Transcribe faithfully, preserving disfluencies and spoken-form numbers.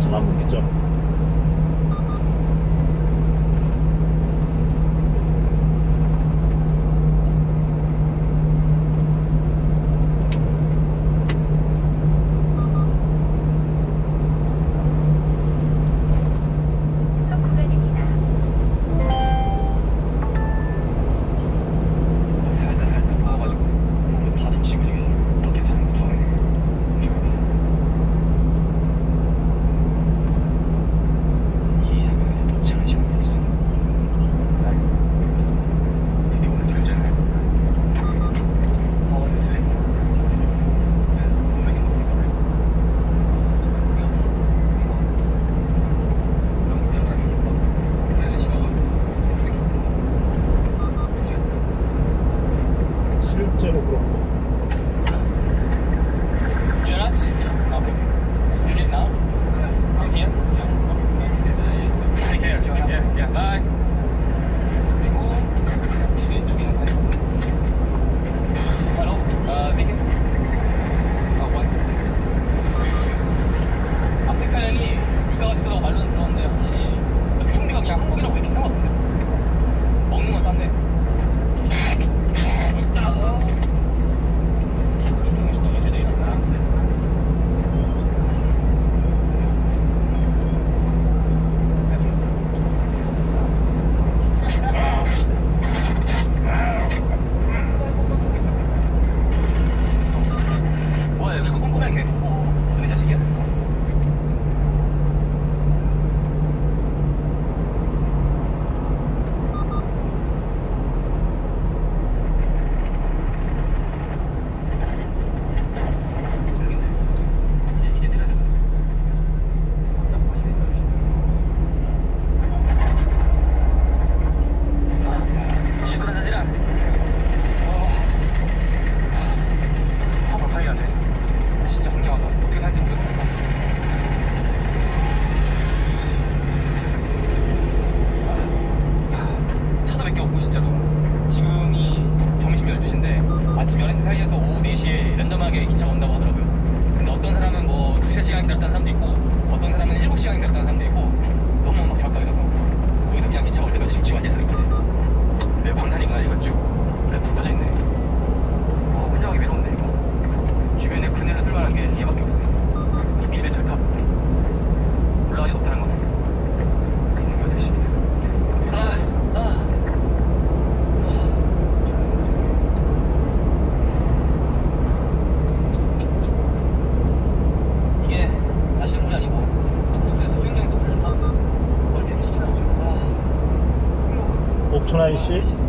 천안 분기점. 실제로 그런 거. Jonathan? Okay. You need now? From here? Yeah. Take care. Yeah, yeah. Bye. 그리고 뒤에 쪽이나 사이. Hello. Uh, Vicky. Uh, what? 아프리카 형이 물가가 비싸다고 말로는 들었는데 확실히 총비가 그냥 한국이랑 거의 비슷한 것 같은데. 먹는 건 싼데. 따라서 뭐야 여기 꼼꼼하게 개 너네 자식이야? 아침 열한 시 사이에서 오후 네 시에 랜덤하게 기차가 온다고 하더라고요. 근데 어떤 사람은 뭐 두세 시간 기다렸다는 사람도 있고 어떤 사람은 일곱 시간 기다렸다는 사람도 있고 너무 막 잡각이라서 거기서 그냥 기차가 올 때까지 지금 앉아있어야 될 것 같아요. 내 광산이구나 이거 쭉 그래 불 꺼져 있네. 어, 혼자 가기 외로운데 이거 주변에 그늘을 쓸만한 게 얘밖에 없네. 이 밀배 절탑 올라가기 높다는 거네. 있는 게 어디 시기야. 아, 아. 옥천 아이씨